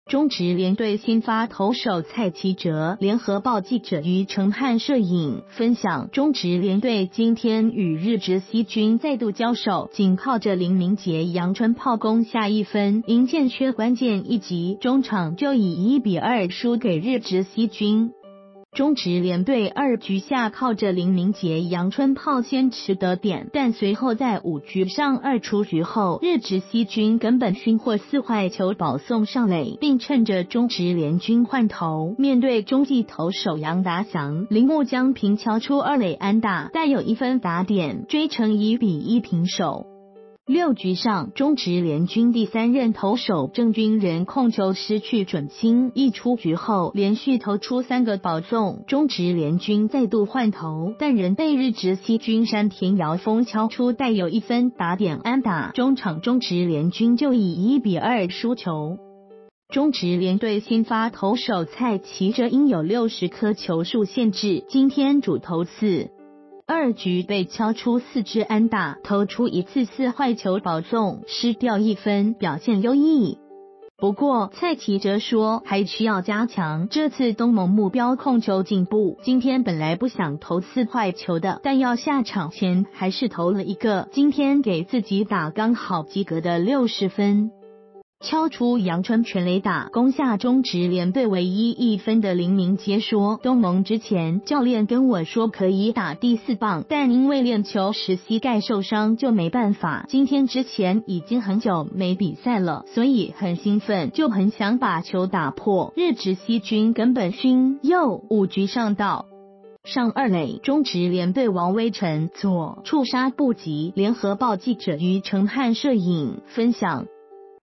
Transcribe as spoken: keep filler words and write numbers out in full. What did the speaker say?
中职联队新发投手蔡其哲，联合报记者于承汉摄影分享，中职联队今天与日职西军再度交手，仅靠着林明杰阳春炮攻下一分，因欠缺关键一击，中场就以一比二输给日职西军。中职联队二局下靠着林明杰阳春炮先取得点，但随后在五局上二出局后，日职西军根本勋获四坏球保送上垒，并趁着中职联军换头，面对中继投手杨达祥，铃木将平敲出二垒安打，带有一分打点，追成一比一平手。六局上，中职联军第三任投手郑军人控球失去准心，一出局后连续投出三个保送，中职联军再度换头，但仍被日职西军山田遥峰敲出带有一分打点安打，中场中职联军就以一比二输球。中职联队新发投手蔡其哲因有六十颗球数限制，今天主投四二局被敲出四支安打，投出一次四坏球保送，失掉一分，表现优异。不过蔡其哲说还需要加强，这次东盟目标控球进步，今天本来不想投四坏球的，但要下场前还是投了一个，今天给自己打刚好及格的六十分。敲出阳春全垒打，攻下中职联队唯一一分的林明杰说，东盟之前教练跟我说可以打第四棒，但因为练球时膝盖受伤就没办法，今天之前已经很久没比赛了，所以很兴奋，就很想把球打破，日职西军根本勋右五局上到上二垒，中职联队王威成左触杀不及，联合报记者于承汉摄影分享。